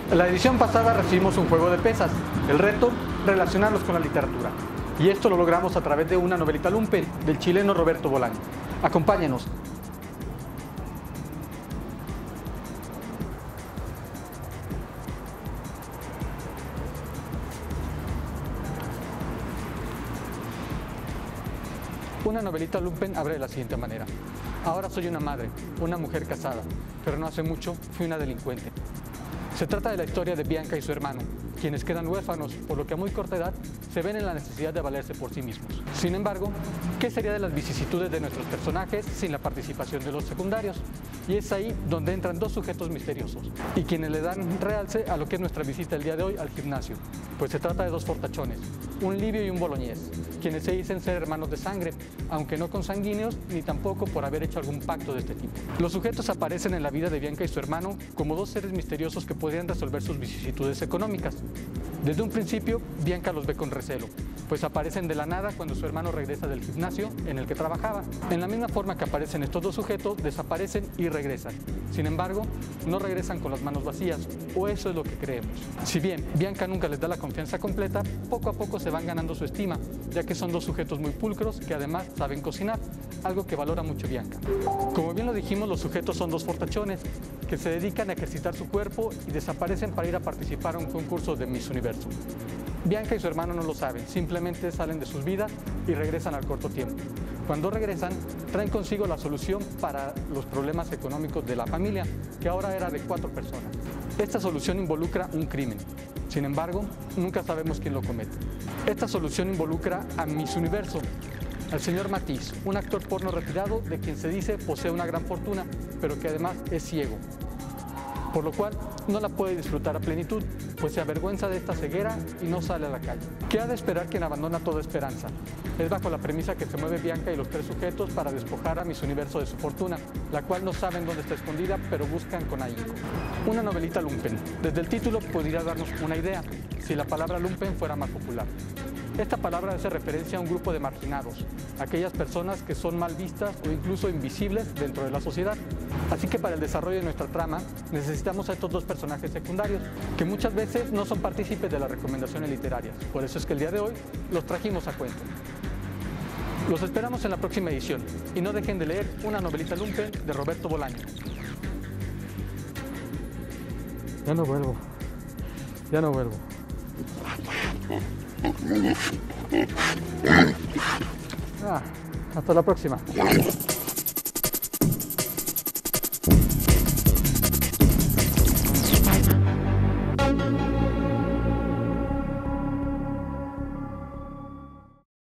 En la edición pasada recibimos un juego de pesas, el reto, relacionarlos con la literatura. Y esto lo logramos a través de una novelita lumpen del chileno Roberto Bolaño. Acompáñenos. Una novelita lumpen abre de la siguiente manera. Ahora soy una madre, una mujer casada, pero no hace mucho fui una delincuente. Se trata de la historia de Bianca y su hermano, quienes quedan huérfanos, por lo que a muy corta edad se ven en la necesidad de valerse por sí mismos. Sin embargo, ¿qué sería de las vicisitudes de nuestros personajes sin la participación de los secundarios? Y es ahí donde entran dos sujetos misteriosos, y quienes le dan realce a lo que es nuestra visita el día de hoy al gimnasio, pues se trata de dos fortachones, un libio y un boloñés, quienes se dicen ser hermanos de sangre, aunque no consanguíneos ni tampoco por haber hecho algún pacto de este tipo. Los sujetos aparecen en la vida de Bianca y su hermano como dos seres misteriosos que podrían resolver sus vicisitudes económicas. Desde un principio, Bianca los ve con recelo, pues aparecen de la nada cuando su hermano regresa del gimnasio en el que trabajaba. En la misma forma que aparecen estos dos sujetos, desaparecen y regresan. Sin embargo, no regresan con las manos vacías, o eso es lo que creemos. Si bien Bianca nunca les da la confianza completa, poco a poco se van ganando su estima, ya que son dos sujetos muy pulcros que además saben cocinar, algo que valora mucho Bianca. Como bien lo dijimos, los sujetos son dos fortachones que se dedican a ejercitar su cuerpo y desaparecen para ir a participar a un concurso de Miss Universo. Bianca y su hermano no lo saben, simplemente salen de sus vidas y regresan al corto tiempo. Cuando regresan, traen consigo la solución para los problemas económicos de la familia, que ahora era de 4 personas. Esta solución involucra un crimen. Sin embargo, nunca sabemos quién lo comete. Esta solución involucra a Miss Universo, al señor Matiz, un actor porno retirado de quien se dice posee una gran fortuna, pero que además es ciego, por lo cual no la puede disfrutar a plenitud, pues se avergüenza de esta ceguera y no sale a la calle. ¿Qué ha de esperar quien abandona toda esperanza? Es bajo la premisa que se mueve Bianca y los 3 sujetos para despojar a Miss Universo de su fortuna, la cual no saben dónde está escondida, pero buscan con ahínco. Una novelita lumpen. Desde el título podría darnos una idea, si la palabra lumpen fuera más popular. Esta palabra hace referencia a un grupo de marginados, aquellas personas que son mal vistas o incluso invisibles dentro de la sociedad. Así que para el desarrollo de nuestra trama necesitamos a estos dos personajes secundarios, que muchas veces no son partícipes de las recomendaciones literarias. Por eso es que el día de hoy los trajimos a cuento. Los esperamos en la próxima edición y no dejen de leer una novelita lumpen de Roberto Bolaño. Ya no vuelvo. Hasta la próxima.